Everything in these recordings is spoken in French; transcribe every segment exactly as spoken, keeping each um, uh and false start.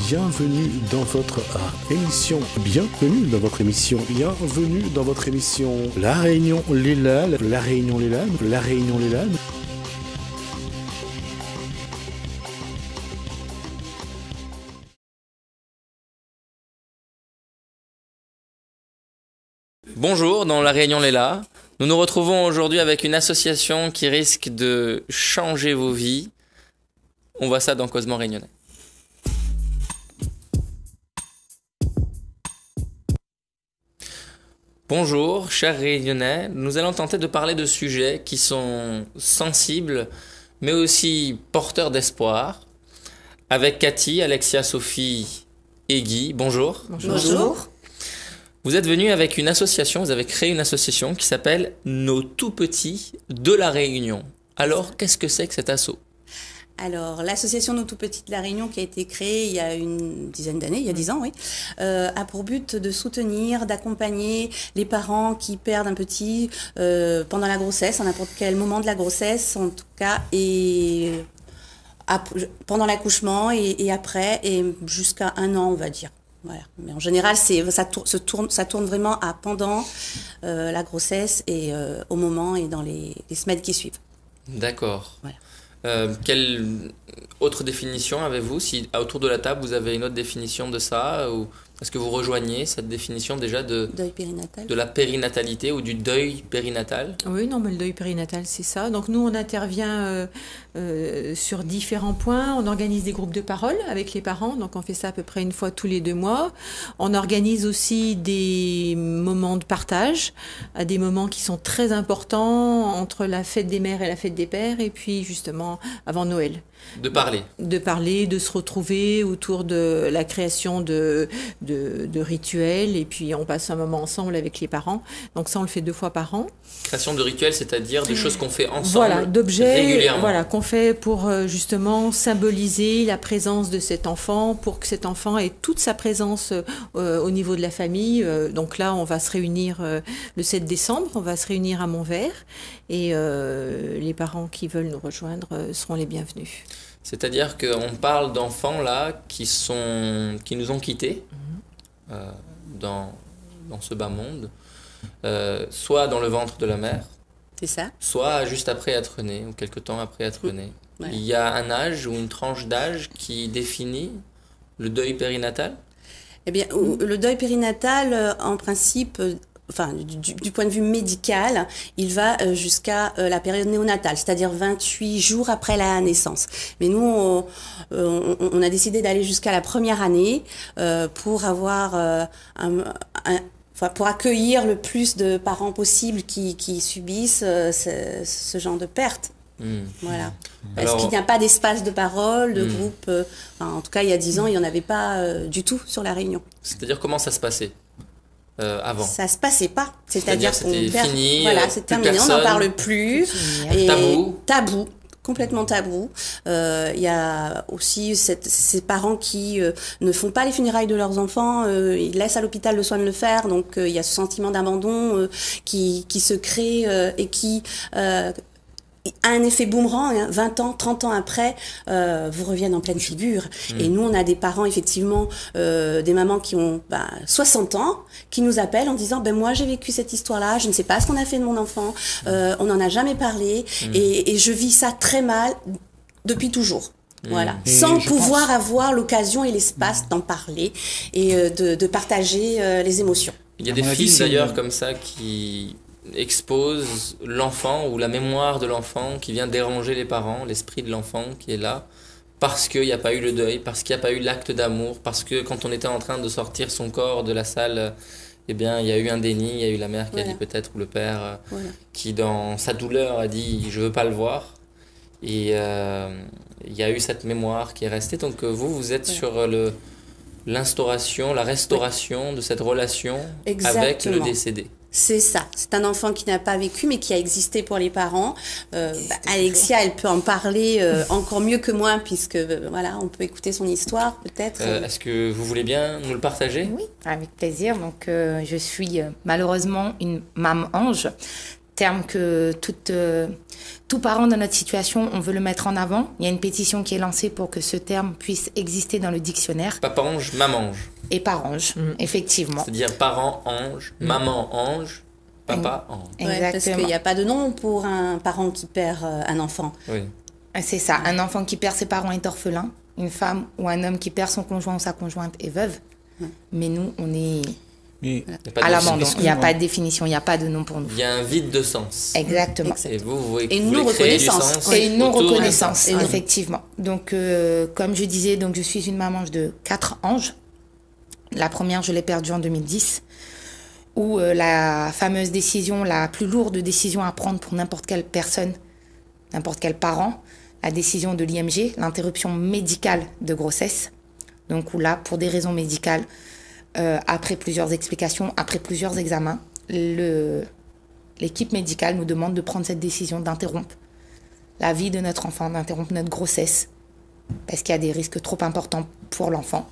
bienvenue dans votre ah, émission, bienvenue dans votre émission, bienvenue dans votre émission La Réunion Les Lalles, La Réunion Les Lalles, La Réunion Les Lalles. Bonjour, dans La Réunion Léla, nous nous retrouvons aujourd'hui avec une association qui risque de changer vos vies. On voit ça dans Causement Réunionnais. Bonjour, chers Réunionnais, nous allons tenter de parler de sujets qui sont sensibles, mais aussi porteurs d'espoir. Avec Cathy, Alexia, Sophie et Guy, bonjour. Bonjour. Bonjour. Vous êtes venus avec une association, vous avez créé une association qui s'appelle Nos Tout Petits de la Réunion. Alors, qu'est-ce que c'est que cet asso? Alors, l'association Nos Tout Petits de la Réunion, qui a été créée il y a une dizaine d'années, il y a dix ans, oui, euh, a pour but de soutenir, d'accompagner les parents qui perdent un petit euh, pendant la grossesse, à n'importe quel moment de la grossesse, en tout cas, et pendant l'accouchement et, et après, et jusqu'à un an, on va dire. Voilà. Mais en général, c'est, ça, tourne, se tourne, ça tourne vraiment à pendant euh, la grossesse et euh, au moment et dans les, les semaines qui suivent. D'accord. Voilà. Euh, quelle autre définition avez-vous? Si autour de la table, vous avez une autre définition de ça, ou est-ce que vous rejoignez cette définition déjà de, deuil périnatal. de la périnatalité ou du deuil périnatal? Oui, non, mais le deuil périnatal, c'est ça. Donc nous, on intervient euh, euh, sur différents points. On organise des groupes de parole avec les parents. Donc on fait ça à peu près une fois tous les deux mois. On organise aussi des moments de partage, à des moments qui sont très importants entre la fête des mères et la fête des pères, et puis justement avant Noël. De parler. De parler, de se retrouver autour de la création de, de, de rituels, et puis on passe un moment ensemble avec les parents. Donc ça, on le fait deux fois par an. Création de rituels, c'est-à-dire des choses qu'on fait ensemble, voilà, d'objets, régulièrement. Voilà, qu'on fait pour justement symboliser la présence de cet enfant, pour que cet enfant ait toute sa présence euh, au niveau de la famille. Euh, donc là, on va se réunir euh, le sept décembre, on va se réunir à Montvert, et euh, les parents qui veulent nous rejoindre euh, seront les bienvenus. C'est-à-dire qu'on parle d'enfants là qui, sont, qui nous ont quittés mmh. euh, dans, dans ce bas monde, euh, soit dans le ventre de la mère, c'est ça, soit juste après être né ou quelque temps après être mmh. né. Ouais. Il y a un âge ou une tranche d'âge qui définit le deuil périnatal? Eh bien, le deuil périnatal, en principe, enfin, du, du point de vue médical, il va jusqu'à la période néonatale, c'est-à-dire vingt-huit jours après la naissance. Mais nous, on, on, on a décidé d'aller jusqu'à la première année euh, pour avoir euh, un, un Enfin, pour accueillir le plus de parents possible qui, qui subissent euh, ce, ce genre de perte. Mmh. Voilà. Parce Alors, qu'il n'y a pas d'espace de parole, de mmh. groupe. Euh, enfin, en tout cas, il y a dix ans, il n'y en avait pas euh, du tout sur La Réunion. C'est-à-dire, comment ça se passait euh, avant? Ça se passait pas. C'est-à-dire, C'est-à-dire qu'on perd... fini, voilà, c'est terminé, personne, on n'en parle plus. Et... Tabou. Tabou. Complètement tabou. Euh, il y a aussi cette, ces parents qui euh, ne font pas les funérailles de leurs enfants, euh, ils laissent à l'hôpital le soin de le faire, donc euh, il y a ce sentiment d'abandon euh, qui, qui se crée euh, et qui euh, a un effet boomerang, hein, vingt ans, trente ans après, euh, vous reviennent en pleine figure. Mmh. Et nous, on a des parents, effectivement, euh, des mamans qui ont bah, soixante ans, qui nous appellent en disant ben, « moi, j'ai vécu cette histoire-là, je ne sais pas ce qu'on a fait de mon enfant, euh, on n'en a jamais parlé, mmh. et, et je vis ça très mal depuis toujours. » Voilà, et sans pouvoir pense... avoir l'occasion et l'espace mmh. d'en parler et euh, de, de partager euh, les émotions. Il y a des films, d'ailleurs, comme ça, qui... expose l'enfant ou la mémoire de l'enfant qui vient déranger les parents, l'esprit de l'enfant qui est là, parce qu'il n'y a pas eu le deuil, parce qu'il n'y a pas eu l'acte d'amour, parce que quand on était en train de sortir son corps de la salle, eh bien, il y a eu un déni, il y a eu la mère qui voilà. a dit peut-être, ou le père, voilà. qui dans sa douleur a dit « je veux pas le voir ». Et euh, il y a eu cette mémoire qui est restée. Donc vous, vous êtes voilà. sur le... l'instauration, la restauration oui. de cette relation Exactement. avec le décédé. C'est ça. C'est un enfant qui n'a pas vécu, mais qui a existé pour les parents. Euh, bah, Alexia, elle peut en parler euh, encore mieux que moi, puisque euh, voilà, on peut écouter son histoire, peut-être. Euh, Est-ce que vous voulez bien nous le partager? Oui, avec plaisir. Donc, euh, je suis euh, malheureusement une maman ange, terme que toute, euh, tout parent dans notre situation, on veut le mettre en avant. Il y a une pétition qui est lancée pour que ce terme puisse exister dans le dictionnaire. Papa-ange, maman-ange. Et par-ange, mmh. effectivement. C'est-à-dire parent-ange, mmh. maman-ange, papa-ange. Ouais, parce qu'il n'y a pas de nom pour un parent qui perd euh, un enfant. Oui. C'est ça, un enfant qui perd ses parents est orphelin, une femme ou un homme qui perd son conjoint ou sa conjointe est veuve. Mmh. Mais nous, on est... Mais à l'abandon, il n'y a pas de définition, il n'y a pas de nom pour nous. Il y a un vide de sens. Exactement. Et vous, vous voulez, et une non-reconnaissance. Et une non-reconnaissance, effectivement. Donc, euh, comme je disais, donc, je suis une maman de quatre anges. La première, je l'ai perdue en deux mille dix, où euh, la fameuse décision, la plus lourde décision à prendre pour n'importe quelle personne, n'importe quel parent, la décision de l'I M G, l'interruption médicale de grossesse. Donc, où là, pour des raisons médicales, Euh, après plusieurs explications, après plusieurs examens, le, l'équipe médicale nous demande de prendre cette décision d'interrompre la vie de notre enfant, d'interrompre notre grossesse, parce qu'il y a des risques trop importants pour l'enfant.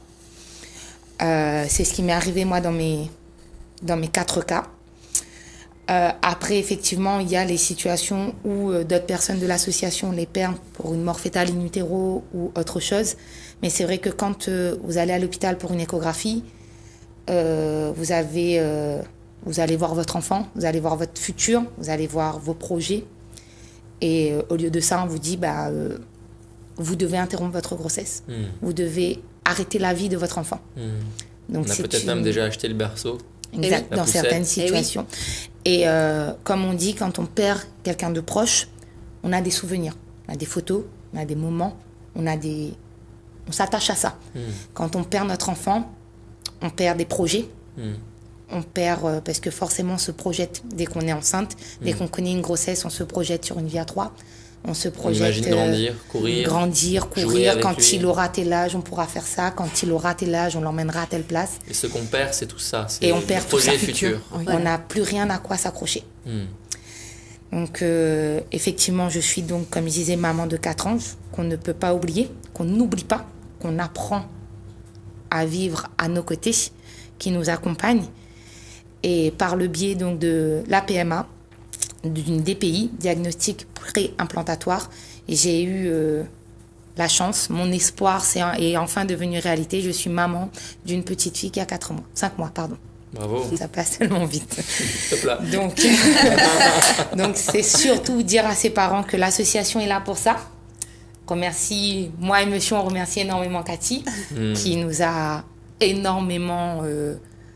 Euh, c'est ce qui m'est arrivé, moi, dans mes, dans mes quatre cas. Euh, après, effectivement, il y a les situations où euh, d'autres personnes de l'association les perdent pour une mort fétale in utero ou autre chose. Mais c'est vrai que quand euh, vous allez à l'hôpital pour une échographie, Euh, vous, avez, euh, vous allez voir votre enfant, vous allez voir votre futur, vous allez voir vos projets. Et euh, au lieu de ça, on vous dit, bah, euh, vous devez interrompre votre grossesse. Mmh. Vous devez arrêter la vie de votre enfant. Mmh. Donc, on a peut-être une... même déjà acheté le berceau. Exact, dans certaines situations. Et, oui. Et euh, comme on dit, quand on perd quelqu'un de proche, on a des souvenirs, on a des photos, on a des moments, on, a des... on s'attache à ça. Mmh. Quand on perd notre enfant, on perd des projets, mmh. on perd, euh, parce que forcément on se projette dès qu'on est enceinte, mmh. dès qu'on connaît une grossesse, on se projette sur une vie à trois, on se projette... On imagine grandir, euh, courir, grandir, courir, quand lui. Il aura tel âge, on pourra faire ça, quand il aura tel âge, on l'emmènera à telle place. Et ce qu'on perd, c'est tout ça, c'est Et on perd le projet tout ça. futur. Oui. On n'a plus rien à quoi s'accrocher. Mmh. Donc euh, effectivement, je suis donc, comme je disais, maman de quatre anges, qu'on ne peut pas oublier, qu'on n'oublie pas, qu'on apprend à vivre à nos côtés, qui nous accompagne. Et par le biais donc de l'A P M A, d'une D P I, diagnostic pré-implantatoire, j'ai eu euh, la chance, mon espoir c'est, est enfin devenu réalité. Je suis maman d'une petite fille qui a quatre mois, cinq mois, pardon. Bravo. Ça passe tellement vite. Hop là. Donc, donc c'est surtout dire à ses parents que l'association est là pour ça. Remercie, moi et monsieur, on remercie énormément Cathy, mmh. qui nous a énormément euh,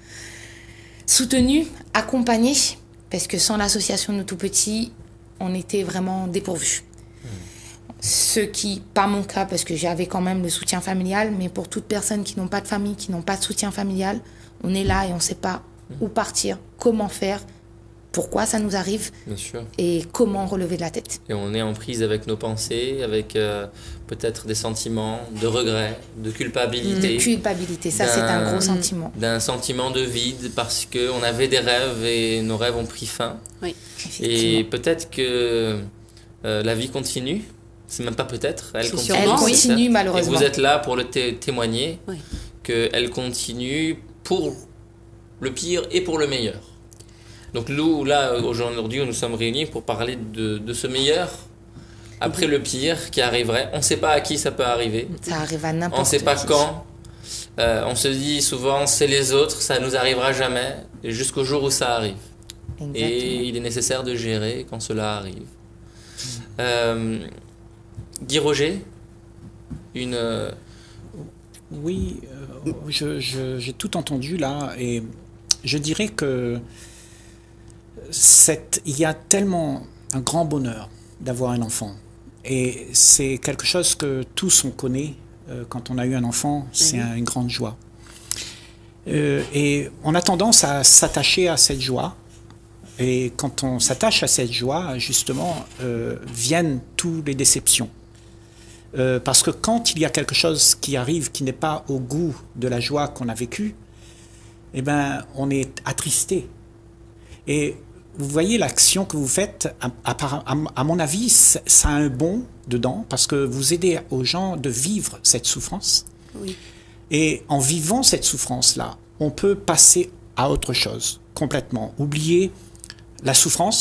soutenus, accompagnés, parce que sans l'association Nous Tout Petits, on était vraiment dépourvus. Mmh. Ce qui, pas mon cas, parce que j'avais quand même le soutien familial, mais pour toutes personnes qui n'ont pas de famille, qui n'ont pas de soutien familial, on est là et on ne sait pas mmh. où partir, comment faire, pourquoi ça nous arrive. Bien sûr. Et comment relever de la tête. Et on est en prise avec nos pensées, avec euh, peut-être des sentiments de regret, de culpabilité. De culpabilité, ça c'est un gros sentiment. D'un sentiment de vide parce qu'on avait des rêves et nos rêves ont pris fin. Oui. Et peut-être que euh, la vie continue, c'est même pas peut-être, elle continue. Elle continue malheureusement. Et vous êtes là pour le té- témoigner, oui. qu'elle continue pour le pire et pour le meilleur. Donc nous, là, aujourd'hui, nous sommes réunis pour parler de, de ce meilleur, après le pire qui arriverait. On ne sait pas à qui ça peut arriver. Ça arrive à n'importe qui. On ne sait pas quand. Euh, on se dit souvent, c'est les autres, ça ne nous arrivera jamais, jusqu'au jour où ça arrive. Exactement. Et il est nécessaire de gérer quand cela arrive. Euh, Guy Roger, une... Oui, euh, je, je, j'ai tout entendu là, et je dirais que Cette, il y a tellement un grand bonheur d'avoir un enfant. Et c'est quelque chose que tous on connaît. Euh, quand on a eu un enfant, c'est mmh. un, une grande joie. Euh, et on a tendance à s'attacher à cette joie. Et quand on s'attache à cette joie, justement, euh, viennent toutes les déceptions. Euh, parce que quand il y a quelque chose qui arrive qui n'est pas au goût de la joie qu'on a vécue, eh ben, on est attristé. Et vous voyez l'action que vous faites, à, à, à mon avis, ça a un bon dedans, parce que vous aidez aux gens de vivre cette souffrance. Oui. Et en vivant cette souffrance-là, on peut passer à autre chose, complètement. Oublier la souffrance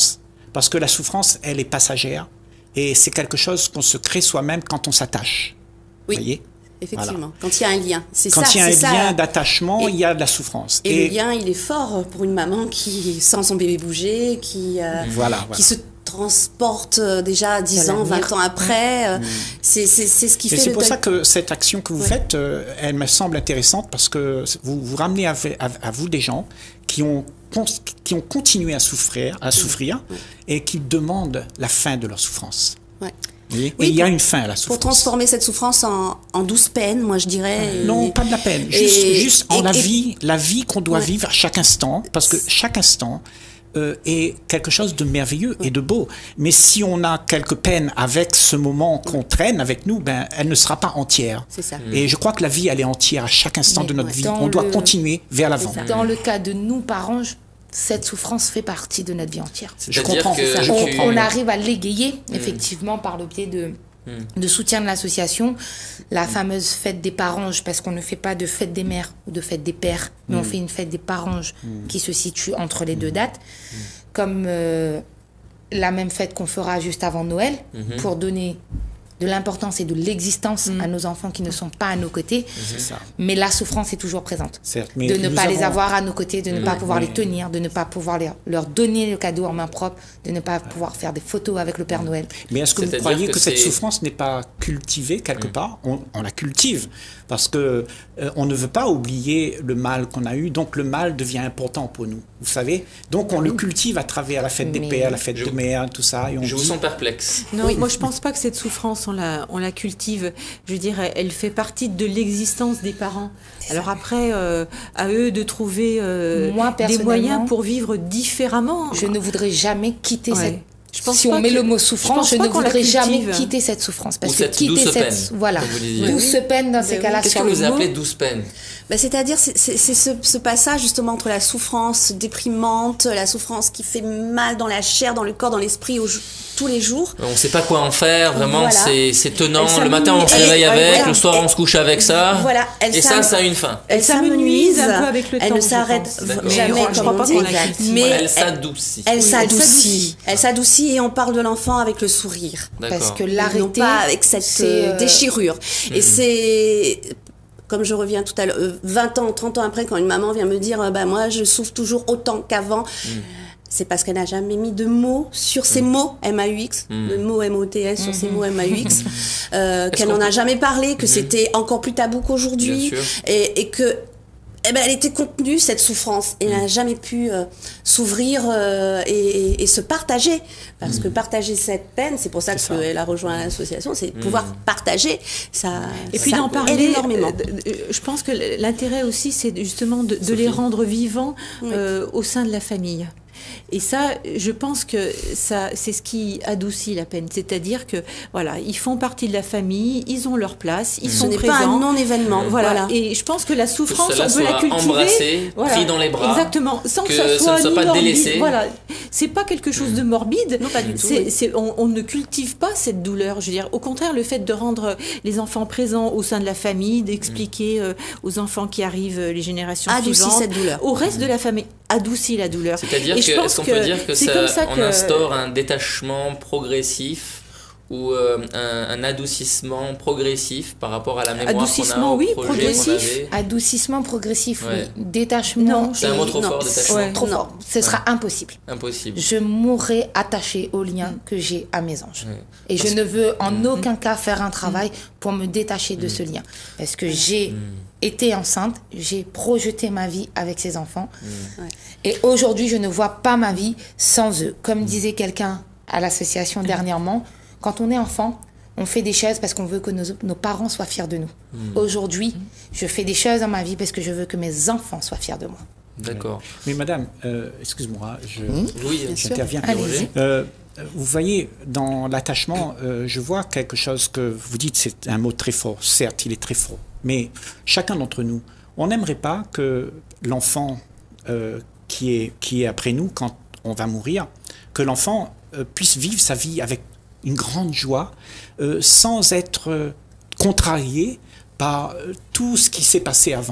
parce que la souffrance, elle est passagère, et c'est quelque chose qu'on se crée soi-même quand on s'attache. Oui. Vous voyez? Effectivement, Voilà. quand il y a un lien. C'est Quand ça, il y a un ça. lien d'attachement, Et- il y a de la souffrance. Et, le lien, il est fort pour une maman qui sent son bébé bouger, qui, euh, Voilà, voilà. qui se transporte euh, déjà dix De ans, l'avenir. vingt ans après. euh, C'est c'est- c'est ce qui Et fait c'est le pour deuil. ça que cette action que vous Ouais. faites, euh, elle me semble intéressante parce que vous, vous ramenez à, à- à vous des gens qui ont, con- qui ont continué à souffrir, à souffrir et qui demandent la fin de leur souffrance. Ouais. Vous voyez? Oui, et il y a pour- une fin à la Pour souffrance. transformer cette souffrance en, en douce peine, moi je dirais. Non, et- pas de la peine. et- Juste, juste en et- la et- vie, la vie qu'on doit Ouais. vivre à chaque instant, parce que chaque instant euh, est quelque chose de merveilleux et de beau. Mais si on a quelques peines avec ce moment qu'on traîne avec nous, ben, elle ne sera pas entière. C'est ça. Et je crois que la vie, elle est entière à chaque instant Mais de notre ouais. vie. Dans On doit le- continuer vers l'avant. Dans le cas de nous, parents, je- cette souffrance fait partie de notre vie entière. Je C'est-à-dire comprends, que c'est ça. On, tu- on arrive à l'égayer, effectivement, par le biais de, de soutien de l'association. La fameuse fête des parents, parce qu'on ne fait pas de fête des mères ou de fête des pères, mais on fait une fête des parents qui se situe entre les deux dates. Comme euh, la même fête qu'on fera juste avant Noël, pour donner de l'importance et de l'existence à nos enfants qui ne sont pas à nos côtés. C'est ça. Mais la souffrance est toujours présente. Certes, mais De ne nous pas les avons- avoir à nos côtés, de ne pas pouvoir Oui. les tenir, de ne pas pouvoir les- leur donner le cadeau en main propre, de ne pas pouvoir faire des photos avec le Père Noël. Mais est-ce que vous C'est-à-dire croyez que que, cette c'est- souffrance n'est pas cultivée quelque part on, on la cultive parce que euh, on ne veut pas oublier le mal qu'on a eu, donc le mal devient important pour nous. Vous savez, donc on le cultive à travers la fête des Mais- pères, la fête Je- de mère, tout ça, et on Je vous dit- sens perplexe. Non, moi je pense pas que cette souffrance on la, on la cultive. Je dirais, elle fait partie de l'existence des parents. Alors après, euh, à eux de trouver euh, Moi, des personnellement, moyens pour vivre différemment. Je ne voudrais jamais quitter Ouais. cette. Je pense si pas on met que- le mot je souffrance, pense je, pas ne qu'on la voudrais jamais cultive. quitter cette souffrance. Parce Ou que cette quitter douce cette. peine, Voilà. comme vous disiez. Douce peine dans ces oui. cas-là. Qu'est-ce sur que le vous mot. appelez douce peine? Bah, c'est-à-dire, c'est c'est- c'est ce, ce passage justement entre la souffrance déprimante, la souffrance qui fait mal dans la chair, dans le corps, dans l'esprit, au, tous les jours. On sait pas quoi en faire, vraiment, Voilà. c'est c'est tenant. Elle Le matin, on se s'amenuise. réveille Elle- avec, voilà. le soir, on Et- se couche avec ça. Voilà, elle Et ça, s'am- ça a une fin. Elle s'amenuise s'amenuise un peu avec le elle temps, ne je s'arrête pense. D'accord. jamais, Mais je comme crois on pas dit. qu'on la cultive. Mais Elle elle, s'adoucit. elle elle s'adoucit. s'adoucit. Elle s'adoucit et on parle de l'enfant avec le sourire. Parce D'accord. que Non l'arrêter. pas avec cette c'est, euh, euh, déchirure. Et c'est, comme je reviens tout à l'heure, euh, vingt ans, trente ans après, quand une maman vient me dire, euh, bah, moi, je souffre toujours autant qu'avant. C'est parce qu'elle n'a jamais mis de mots sur ces mots M A U X, le mot M O T S sur ces mots M A U X, euh, qu'elle qu'on n'en a peut- jamais parlé, que c'était encore plus tabou qu'aujourd'hui, Bien sûr. et, et que eh ben, elle était contenue, cette souffrance, et elle n'a jamais pu euh, s'ouvrir euh, et, et- et se partager. Parce que partager cette peine, c'est pour ça C'est ça. qu'elle a rejoint l'association, c'est pouvoir partager. Ça, Et puis ça d'en aide parler énormément. euh, euh, je pense que l'intérêt aussi, c'est justement de, de les rendre vivants euh, au sein de la famille. Et ça, je pense que ça, c'est ce qui adoucit la peine. C'est-à-dire que, voilà, ils font partie de la famille, ils ont leur place, ils Ce sont n'est présents. pas un non-événement. Voilà. Voilà. Et je pense que la souffrance, cela on peut la soit cultiver. embrassé, pris dans les bras, Exactement. Sans que, que ça ce soit, ne soit ni pas morbide. délaissé. Voilà. C'est pas quelque chose de morbide. Non, pas du tout, C'est- oui. c'est- on, on ne cultive pas cette douleur. Je veux dire, au contraire, le fait de rendre les enfants présents au sein de la famille, d'expliquer euh, aux enfants qui arrivent, euh, les générations Adoucit suivantes, cette douleur. au reste de la famille, adoucit la douleur. C'est-à-dire Et que, je pense est-ce qu'on peut dire que c'est ça, comme ça on que- instaure un détachement progressif ou euh, un, un adoucissement progressif par rapport à la mémoire qu'on a Adoucissement, au oui, projet qu'on progressif. avait? Adoucissement progressif, Ouais. oui. Détachement. Non, C'est un mot trop non, fort, détachement. Ouais. Trop Non. fort. Ce sera impossible. Impossible. Je mourrai attachée au lien que j'ai à mes anges. Ouais. Et je Parce ne veux en aucun cas faire un travail pour me détacher de ce lien. Parce que j'ai été enceinte, j'ai projeté ma vie avec ces enfants. Ouais. Et aujourd'hui, je ne vois pas ma vie sans eux. Comme disait quelqu'un à l'association dernièrement, quand on est enfant, on fait des choses parce qu'on veut que nos, nos parents soient fiers de nous. Aujourd'hui, je fais des choses dans ma vie parce que je veux que mes enfants soient fiers de moi. D'accord. Mais madame, euh, excuse-moi, je, Oui, j'interviens. Allez-y. Euh, vous voyez, dans l'attachement, euh, je vois quelque chose que vous dites, c'est un mot très fort. Certes, il est très fort. Mais chacun d'entre nous, on n'aimerait pas que l'enfant euh, qui, est, qui est après nous, quand on va mourir, que l'enfant euh, puisse vivre sa vie avec une grande joie, euh, sans être euh, contrarié par euh, tout ce qui s'est passé avant.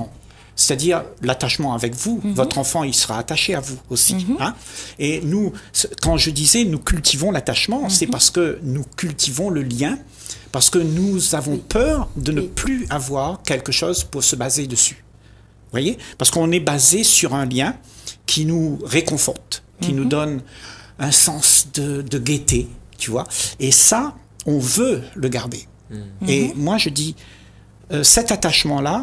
C'est-à-dire l'attachement avec vous. Mm-hmm. Votre enfant, il sera attaché à vous aussi. Mm-hmm. Hein? Et nous, quand je disais nous cultivons l'attachement, mm-hmm. c'est parce que nous cultivons le lien, parce que nous avons oui. peur de ne oui. plus avoir quelque chose pour se baser dessus. Vous voyez? Parce qu'on est basé sur un lien qui nous réconforte, qui mm-hmm. nous donne un sens de, de gaieté, tu vois. Et ça, on veut le garder. Mm-hmm. Et moi, je dis, euh, cet attachement-là,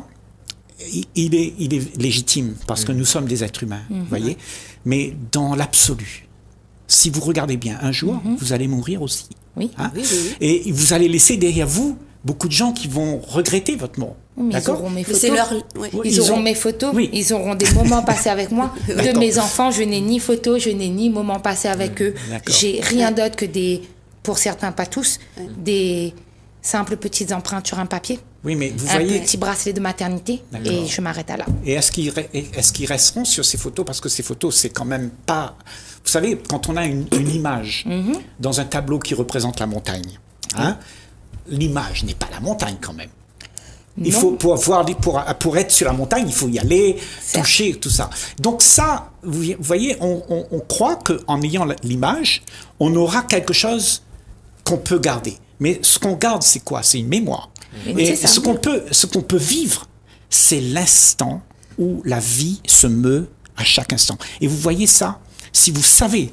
il est, il est légitime parce que nous sommes des êtres humains, mm-hmm. vous voyez. Mais dans l'absolu, si vous regardez bien, un jour, mm-hmm. vous allez mourir aussi. Oui. Hein? Oui, oui, oui. Et vous allez laisser derrière vous beaucoup de gens qui vont regretter votre mort. Oui, ils auront mes photos. Leur... Oui. Ils, ils auront ont... mes photos. Oui. Ils auront des moments passés avec moi. De mes enfants, je n'ai ni photos, je n'ai ni moments passés avec mmh. eux. J'ai rien d'autre que des, pour certains, pas tous, mmh. des simples petites empreintes sur un papier. Oui, mais vous un voyez... petit bracelet de maternité et je m'arrête à là. Et est-ce qu'ils est-ce qu'ils resteront sur ces photos? Parce que ces photos, c'est quand même pas... Vous savez, quand on a une, une image mm-hmm. dans un tableau qui représente la montagne, hein, l'image n'est pas la montagne quand même. Il non. faut pour, avoir, pour, pour être sur la montagne, il faut y aller, certes. Toucher, tout ça. Donc ça, vous voyez, on, on, on croit qu'en ayant l'image, on aura quelque chose qu'on peut garder. Mais ce qu'on garde, c'est quoi? C'est une mémoire. Mmh. Et ce qu'on peut, ce qu'on peut vivre, c'est l'instant où la vie se meut à chaque instant. Et vous voyez ça, si vous savez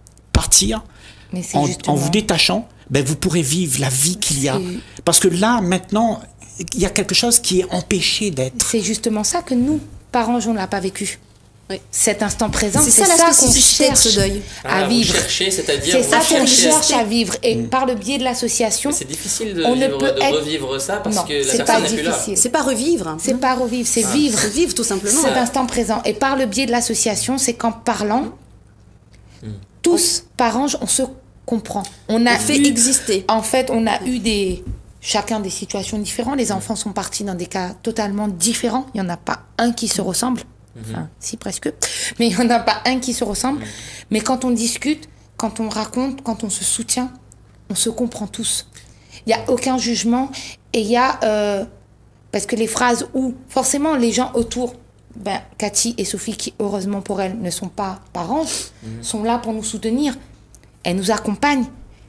partir en, justement... en vous détachant, ben vous pourrez vivre la vie qu'il y a. Parce que là, maintenant, il y a quelque chose qui est empêché d'être. C'est justement ça que nous, parents, on ne l'a pas vécu. Oui. Cet instant présent, c'est, c'est ça, ça la qu'on cherche ce deuil à ah, vivre. Chercher, c'est-à-dire c'est ça qu'on cherche à vivre. Et mmh. par le biais de l'association, c'est difficile de, vivre, de être... revivre ça parce non, que la personne n'est plus là. C'est pas revivre. C'est mmh. pas revivre, c'est ah. vivre. C'est vivre tout simplement. Cet instant présent. Et par le biais de l'association, c'est qu'en parlant, mmh. tous, parents, on se comprend. On a on fait eu, exister. En fait, on a eu des... Chacun des situations différentes. Les enfants sont partis dans des cas totalement différents. Il n'y en a pas un qui se ressemble. Enfin, mmh. si, presque. Mais il n'y en a pas un qui se ressemble. Mmh. Mais quand on discute, quand on raconte, quand on se soutient, on se comprend tous. Il n'y a aucun jugement. Et il y a... Euh, parce que les phrases où, forcément, les gens autour, ben, Cathy et Sophie, qui, heureusement pour elles, ne sont pas parents, mmh. sont là pour nous soutenir. Elles nous accompagnent.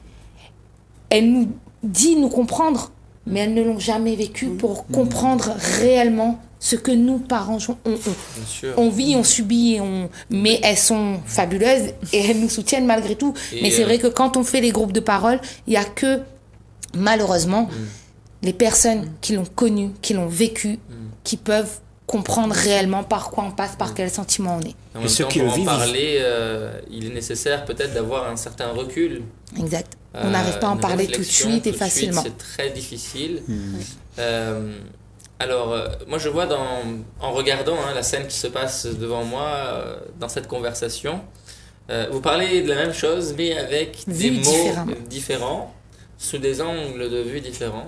Elles nous disent nous comprendre. Mais elles ne l'ont jamais vécu pour mmh. comprendre réellement ce que nous, parents, on, on, on vit, on subit, on... mais elles sont fabuleuses et elles nous soutiennent malgré tout. Et mais c'est euh... vrai que quand on fait les groupes de parole, il n'y a que, malheureusement, mm. les personnes qui l'ont connu, qui l'ont vécu, mm. qui peuvent comprendre réellement par quoi on passe, par mm. quel sentiment on est. En même temps, pour en parler, euh, il est nécessaire peut-être d'avoir un certain recul. Exact. On n'arrive pas à en euh, parler tout de suite et facilement. Suite, c'est très difficile. Mm. Euh, Alors, euh, moi je vois dans, en regardant hein, la scène qui se passe devant moi, euh, dans cette conversation, euh, vous parlez de la même chose, mais avec Vu des mots différents, sous des angles de vue différents.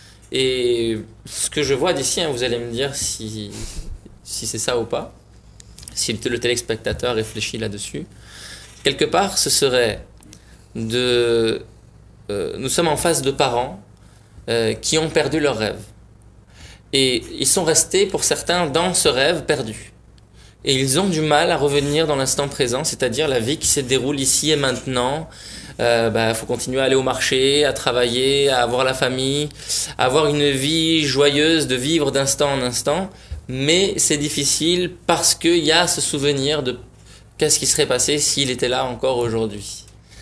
Et ce que je vois d'ici, hein, vous allez me dire si, si c'est ça ou pas, si le téléspectateur réfléchit là-dessus. Quelque part, ce serait de... Euh, nous sommes en face de parents euh, qui ont perdu leur rêve. Et ils sont restés, pour certains, dans ce rêve perdu. Et ils ont du mal à revenir dans l'instant présent, c'est-à-dire la vie qui se déroule ici et maintenant. Euh, bah, faut continuer à aller au marché, à travailler, à avoir la famille, à avoir une vie joyeuse, de vivre d'instant en instant. Mais c'est difficile parce qu'il y a ce souvenir de qu'est-ce qui serait passé s'il était là encore aujourd'hui.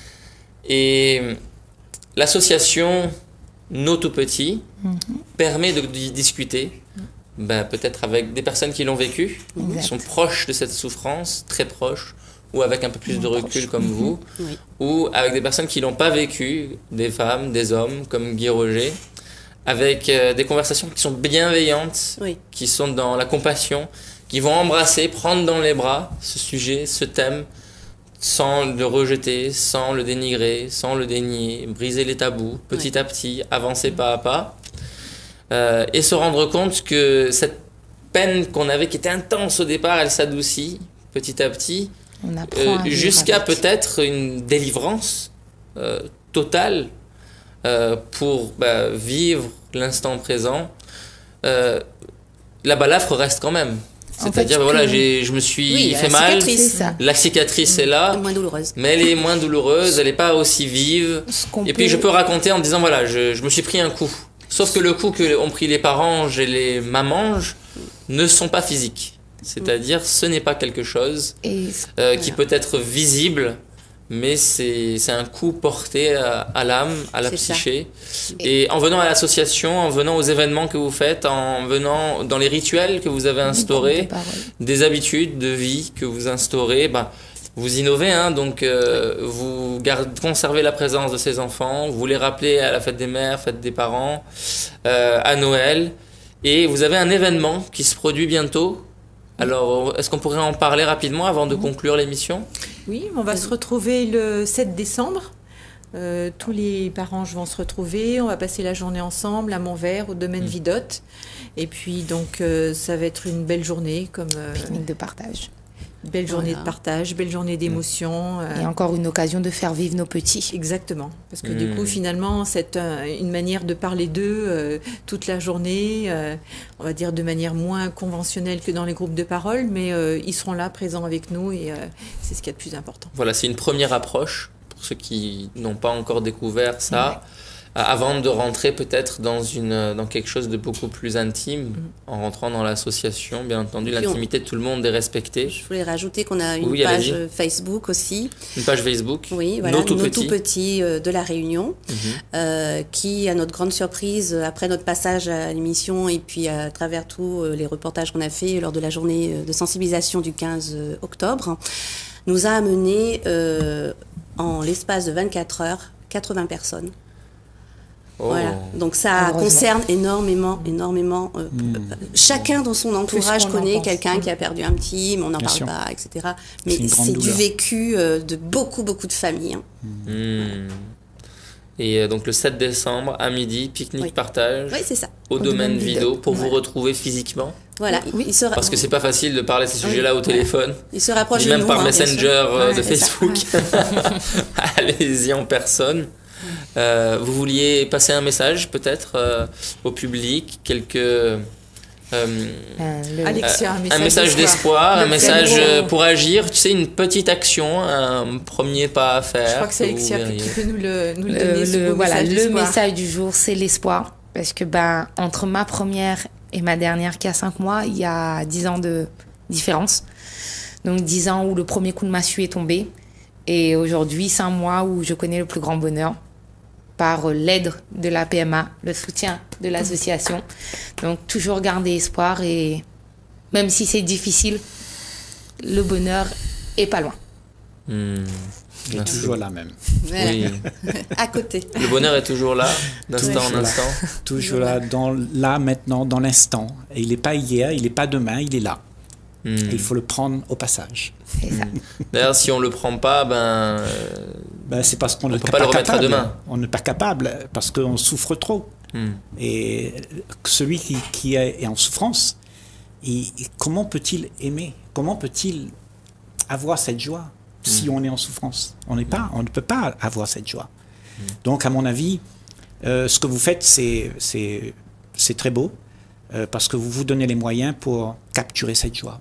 Et l'association Nos Tout Petits mmh. permet de, de discuter, ben, peut-être avec des personnes qui l'ont vécu, exact. Qui sont proches de cette souffrance, très proches, ou avec un peu plus de recul proche. Comme mmh. vous, oui. ou avec des personnes qui l'ont pas vécu, des femmes, des hommes, comme Guy Roger, avec euh, des conversations qui sont bienveillantes, oui. qui sont dans la compassion, qui vont embrasser, prendre dans les bras ce sujet, ce thème, sans le rejeter, sans le dénigrer, sans le dénier, briser les tabous, petit oui. à petit, avancer pas à pas, euh, et se rendre compte que cette peine qu'on avait, qui était intense au départ, elle s'adoucit petit à petit, euh, jusqu'à peut-être une délivrance euh, totale euh, pour bah, vivre l'instant présent. Euh, la balafre reste quand même. C'est-à-dire, en fait, voilà, que... j'ai, je me suis oui, fait la mal, cicatrice. la cicatrice est là, est moins douloureuse. mais elle est moins douloureuse, elle n'est pas aussi vive. Et puis, peut... je peux raconter en me disant, voilà, je, je me suis pris un coup. Sauf que le coup que ont pris les parents et les mamanges ne sont pas physiques. C'est-à-dire, ce n'est pas quelque chose Et... euh, qui Voilà. peut être visible, mais c'est c'est un coup porté à, à l'âme, à la C'est ça. psyché. Et en venant à l'association, en venant aux événements que vous faites, en venant dans les rituels que vous avez instaurés, des habitudes de vie que vous instaurez, bah, vous innovez, hein, donc euh, vous gardez, conservez la présence de ces enfants, vous les rappelez à la fête des mères, fête des parents, euh, à Noël, et vous avez un événement qui se produit bientôt. Alors, est-ce qu'on pourrait en parler rapidement avant de conclure l'émission ? Oui, on va se retrouver le sept décembre. Euh, tous les parents vont se retrouver. On va passer la journée ensemble à Montvert, au domaine Mmh. Vidotte. Et puis, donc, euh, ça va être une belle journée, comme euh, Pique-nique de partage. une belle journée Voilà. de partage, belle journée d'émotion. euh, Et encore une occasion de faire vivre nos petits. Exactement, parce que Mmh. du coup, finalement, c'est un- une manière de parler d'eux euh, toute la journée, euh, on va dire de manière moins conventionnelle que dans les groupes de parole, mais euh, ils seront là, présents avec nous, et euh, c'est ce qu'il y a de plus important. Voilà, c'est une première approche pour ceux qui n'ont pas encore découvert ça, euh, avant de rentrer peut-être dans, une, dans quelque chose de beaucoup plus intime, en rentrant dans l'association. Bien entendu, Puis on- l'intimité de tout le monde est respectée. Je voulais rajouter qu'on a une Oui, page allez-y. Facebook aussi. Une page Facebook, Oui, voilà, Nos Tout Nos Petits. Tout Petits euh, de la Réunion, Mhm. euh, qui, à notre grande surprise, euh, après notre passage à l'émission et puis à travers tous euh, les reportages qu'on a fait lors de la journée euh, de sensibilisation du quinze octobre, nous a amené euh, en l'espace de vingt-quatre heures quatre-vingts personnes. Oh. Voilà. Donc ça Heureusement. concerne énormément, énormément. euh, Chacun dans son entourage qu'on en connaît pense. quelqu'un qui a perdu un petit, mais on n'en Bien parle sûr. pas, et cetera. C'est Mais une grande c'est du douleur. vécu euh, de beaucoup, beaucoup de familles. hein. Hmm. Et euh, donc le sept décembre, à midi, pique-nique Oui. partage Oui, c'est ça. au, Au domaine domaine Vido Vido. pour vous Voilà. retrouver physiquement. Voilà, Oui. il, se, ra- Parce que c'est pas facile de parler de ces sujets-là au Voilà. téléphone. il se rapproche Ni de même nous. par hein, bien sûr. Messenger euh, Ouais, de c'est ça. Facebook. Allez-y en personne. Euh, vous vouliez passer un message peut-être euh, au public, quelques euh, Euh, le- Alexia, un message, un message d'espoir, Le un message premier euh, mot. pour agir, tu sais, une petite action, un premier pas à faire. Je crois que c'est que vous Alexia verriez. qui peut nous le, nous le Le, donner, ce le- beau voilà, message le d'espoir. message du jour, c'est l'espoir. Parce que ben, entre ma première et ma dernière qui a cinq mois, il y a dix ans de différence. Donc dix ans où le premier coup de massue est tombé. Et aujourd'hui, cinq mois où je connais le plus grand bonheur par l'aide de la P M A, le soutien de l'association. Donc toujours garder espoir et même si c'est difficile, le bonheur est pas loin. Hmm. Il est Merci. toujours là même. Ouais. Oui. À côté. Le bonheur est toujours là, d'instant en Toujours là. instant. Toujours là, dans, là maintenant, dans l'instant. Et il n'est pas hier, il n'est pas demain, il est là. Hmm. Et il faut le prendre au passage. C'est ça. D'ailleurs, si on le prend pas, ben, euh, Ben, c'est parce qu'on On n'est peut pas, pas le remettre à capable. demain. On n'est pas capable parce qu'on souffre trop. hmm. Et celui qui, qui est en souffrance, il- comment peut-il aimer? Comment peut-il avoir cette joie si on est en souffrance? On n'est pas, on ne peut pas avoir cette joie. Donc, à mon avis, euh, ce que vous faites, c'est, c'est, c'est très beau euh, parce que vous vous donnez les moyens pour capturer cette joie.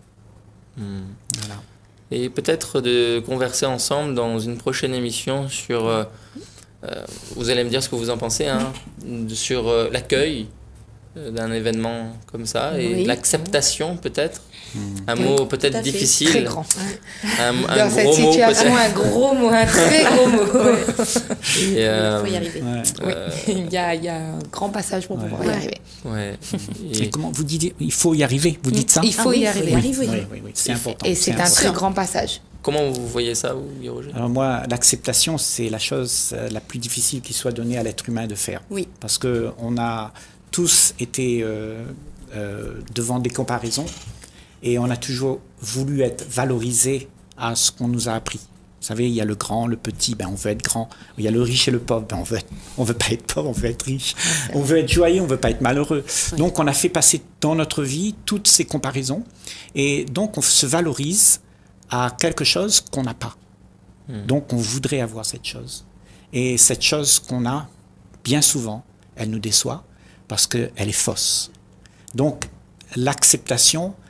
Voilà. Et peut-être de converser ensemble dans une prochaine émission sur, euh, euh, vous allez me dire ce que vous en pensez, hein, sur euh, l'accueil euh, d'un événement comme ça et Oui. l'acceptation peut-être. Un Oui, mot tout peut-être à fait. difficile. Très grand. Un, un Dans cette gros mot situation, peut-être. un gros mot, un très gros mot. Et, euh, Il faut y arriver. Ouais. euh, il, y a, il y a un grand passage pour Ouais. pouvoir y Ouais. arriver. ouais. Et Et- comment vous dites, il faut y arriver, vous dites ça? Il faut Ah oui, y il faut arriver. y arriver. Oui, oui, oui, c'est important. Et c'est un important. très grand passage. comment vous voyez ça, vous, Guy Roger? Alors moi, l'acceptation, c'est la chose euh, la plus difficile qui soit donnée à l'être humain de faire. Oui. Parce qu'on a tous été euh, euh, devant des comparaisons et on a toujours voulu être valorisé à ce qu'on nous a appris. Vous savez, il y a le grand, le petit, ben on veut être grand. Il y a le riche et le pauvre, ben on veut, être- on veut pas être pauvre, on veut être riche. On veut être joyeux, on veut pas être malheureux. Donc on a fait passer dans notre vie toutes ces comparaisons et donc on se valorise à quelque chose qu'on n'a pas. Donc on voudrait avoir cette chose. Et cette chose qu'on a, bien souvent, elle nous déçoit parce qu'elle est fausse. Donc l'acceptation,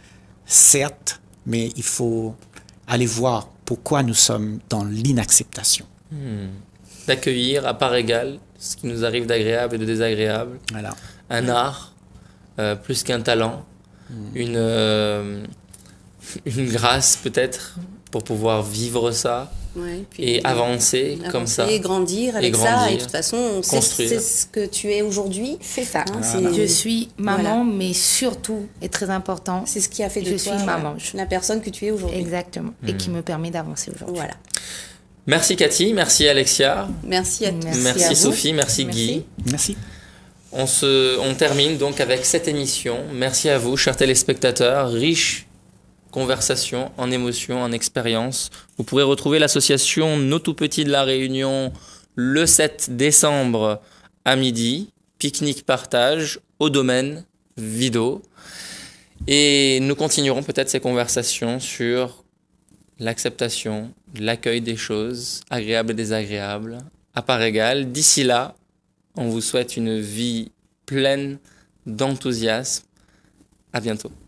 certes, mais il faut aller voir pourquoi nous sommes dans l'inacceptation. Hmm. D'accueillir à part égale ce qui nous arrive d'agréable et de désagréable. Voilà. Un art, euh, plus qu'un talent, hmm. une, euh, une grâce peut-être pour pouvoir vivre ça. Ouais, puis et avancer, avancer comme ça. Et grandir avec et grandir, ça. Et de toute façon, c'est ce que tu es aujourd'hui. C'est ça. Hein, voilà. Je suis maman, voilà. mais surtout, et très important, c'est ce qui a fait de je toi suis maman. Voilà, la personne que tu es aujourd'hui. Exactement. Mmh. Et qui me permet d'avancer aujourd'hui. Voilà. Merci Cathy, merci Alexia. Merci à tous. Merci, merci à Sophie, merci, merci Guy. Merci. On, se, on termine donc avec cette émission. Merci à vous, chers téléspectateurs, riches conversation, en émotion, en expérience. Vous pourrez retrouver l'association Nos Tout Petits de la Réunion le sept décembre à midi. Pique-nique partage au domaine Vido. Et nous continuerons peut-être ces conversations sur l'acceptation, l'accueil des choses, agréables et désagréables, à part égale. D'ici là, on vous souhaite une vie pleine d'enthousiasme. À bientôt.